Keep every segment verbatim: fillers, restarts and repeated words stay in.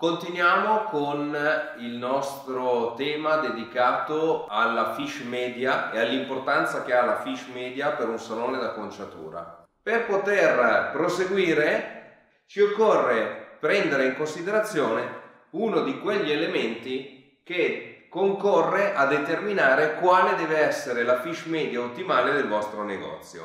Continuiamo con il nostro tema dedicato alla fish media e all'importanza che ha la fish media per un salone d'acconciatura. Per poter proseguire ci occorre prendere in considerazione uno di quegli elementi che concorre a determinare quale deve essere la fish media ottimale del vostro negozio,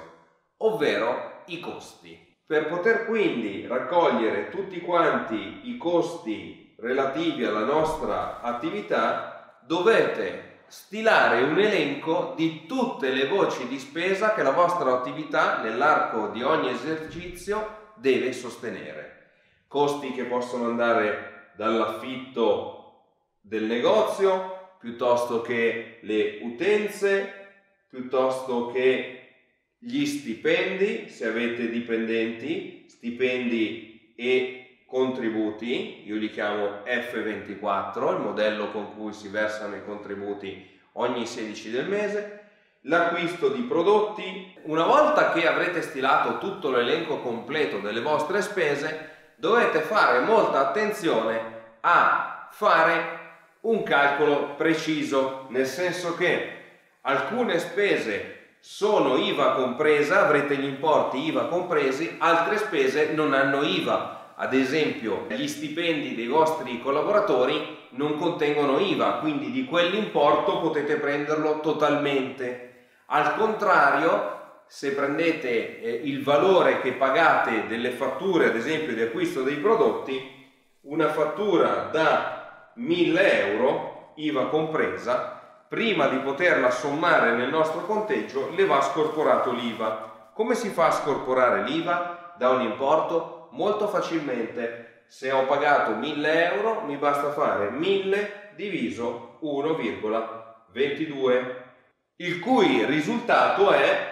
ovvero i costi. Per poter quindi raccogliere tutti quanti i costi relativi alla nostra attività, dovete stilare un elenco di tutte le voci di spesa che la vostra attività nell'arco di ogni esercizio deve sostenere. Costi che possono andare dall'affitto del negozio, piuttosto che le utenze, piuttosto che gli stipendi, se avete dipendenti, stipendi e contributi, io li chiamo F ventiquattro, il modello con cui si versano i contributi ogni sedici del mese, l'acquisto di prodotti. Una volta che avrete stilato tutto l'elenco completo delle vostre spese, dovete fare molta attenzione a fare un calcolo preciso, nel senso che alcune spese sono I V A compresa, avrete gli importi I V A compresi, altre spese non hanno I V A. Ad esempio, gli stipendi dei vostri collaboratori non contengono I V A, quindi di quell'importo potete prenderlo totalmente. Al contrario, se prendete eh, il valore che pagate delle fatture, ad esempio di acquisto dei prodotti, una fattura da mille euro, I V A compresa, prima di poterla sommare nel nostro conteggio le va scorporato l'I V A. Come si fa a scorporare l'I V A da un importo? Molto facilmente. Se ho pagato mille euro mi basta fare mille diviso uno virgola ventidue, il cui risultato è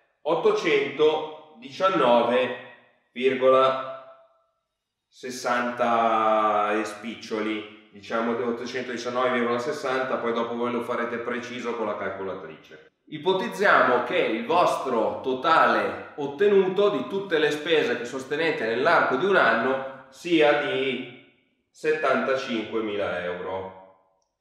ottocentodiciannove virgola sessanta e spiccioli. Diciamo ottocentodiciannove virgola sessanta, poi dopo voi lo farete preciso con la calcolatrice. Ipotizziamo che il vostro totale ottenuto di tutte le spese che sostenete nell'arco di un anno sia di settantacinquemila euro.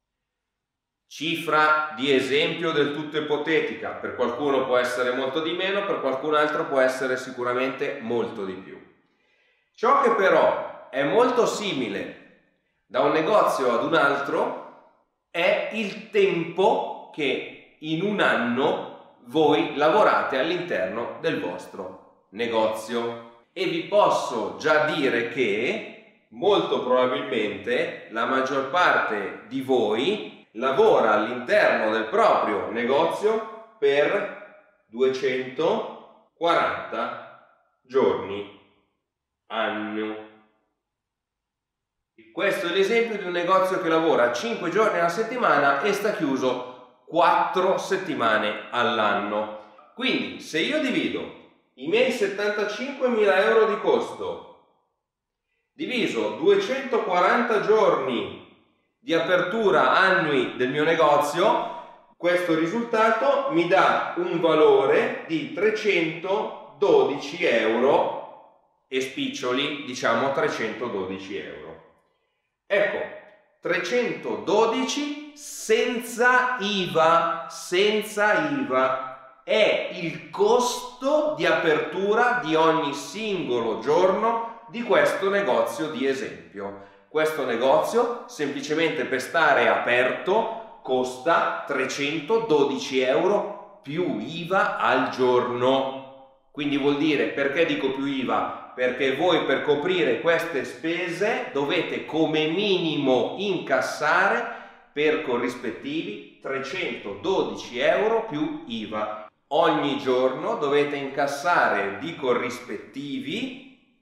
Cifra di esempio del tutto ipotetica, per qualcuno può essere molto di meno, per qualcun altro può essere sicuramente molto di più. Ciò che però è molto simile da un negozio ad un altro è il tempo che in un anno voi lavorate all'interno del vostro negozio, e vi posso già dire che molto probabilmente la maggior parte di voi lavora all'interno del proprio negozio per duecentoquaranta giorni anno. Questo è l'esempio di un negozio che lavora cinque giorni alla settimana e sta chiuso quattro settimane all'anno. Quindi se io divido i miei settantacinquemila euro di costo diviso duecentoquaranta giorni di apertura annui del mio negozio, questo risultato mi dà un valore di trecentododici euro e spiccioli, diciamo trecentododici euro. Ecco, trecentododici senza I V A, senza I V A, è il costo di apertura di ogni singolo giorno di questo negozio di esempio. Questo negozio, semplicemente per stare aperto, costa trecentododici euro più I V A al giorno. Quindi vuol dire, perché dico più I V A? Perché voi per coprire queste spese dovete come minimo incassare per corrispettivi trecentododici euro più I V A. Ogni giorno dovete incassare di corrispettivi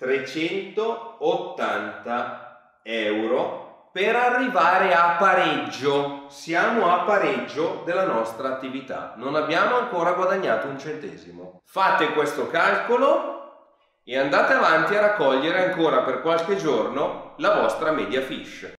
trecentottanta euro per arrivare a pareggio. Siamo a pareggio della nostra attività, non abbiamo ancora guadagnato un centesimo. Fate questo calcolo e andate avanti a raccogliere ancora per qualche giorno la vostra media fish.